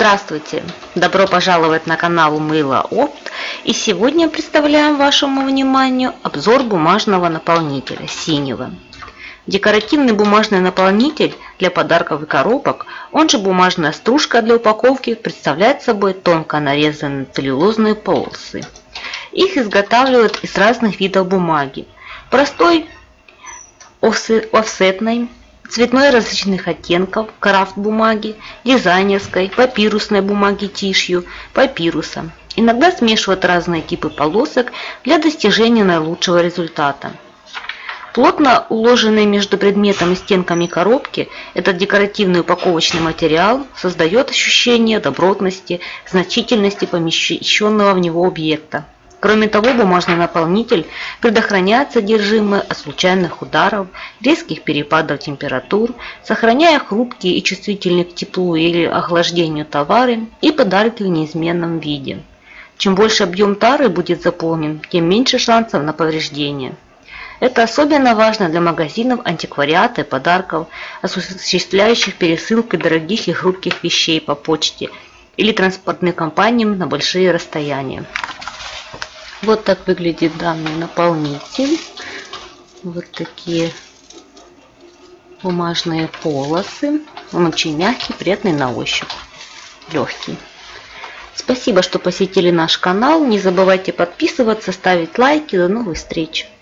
Здравствуйте! Добро пожаловать на канал Мыло Опт. И сегодня представляем вашему вниманию обзор бумажного наполнителя синего. Декоративный бумажный наполнитель для подарков и коробок, он же бумажная стружка для упаковки, представляет собой тонко нарезанные целлюлозные полосы. Их изготавливают из разных видов бумаги. Простой, офсетной, цветной различных оттенков, крафт бумаги, дизайнерской, папирусной бумаги тишью, папируса. Иногда смешивают разные типы полосок для достижения наилучшего результата. Плотно уложенный между предметом и стенками коробки, этот декоративный упаковочный материал создает ощущение добротности, значительности помещенного в него объекта. Кроме того, бумажный наполнитель предохраняет содержимое от случайных ударов, резких перепадов температур, сохраняя хрупкие и чувствительные к теплу или охлаждению товары и подарки в неизменном виде. Чем больше объем тары будет заполнен, тем меньше шансов на повреждение. Это особенно важно для магазинов антиквариата и подарков, осуществляющих пересылку дорогих и хрупких вещей по почте или транспортным компаниям на большие расстояния. Вот так выглядит данный наполнитель. Вот такие бумажные полосы. Он очень мягкий, приятный на ощупь, легкий. Спасибо, что посетили наш канал. Не забывайте подписываться, ставить лайки. До новых встреч!